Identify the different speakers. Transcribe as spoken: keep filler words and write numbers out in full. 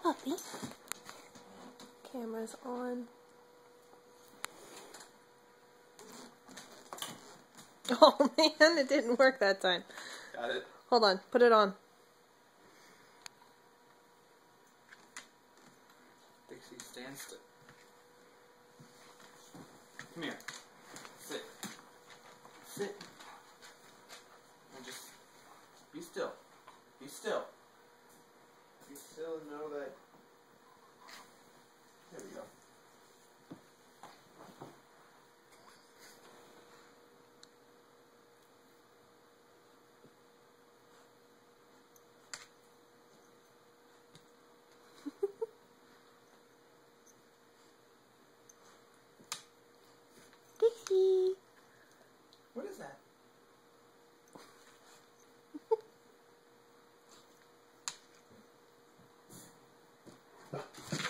Speaker 1: puppy. Camera's on. Oh man, it didn't work that time.
Speaker 2: Got it.
Speaker 1: Hold on, put it on.
Speaker 2: Dixie, stand still. Come here. Sit. Sit. And just be still. Be still. Be still and know that. There we go.
Speaker 1: Dixie.
Speaker 2: What is that?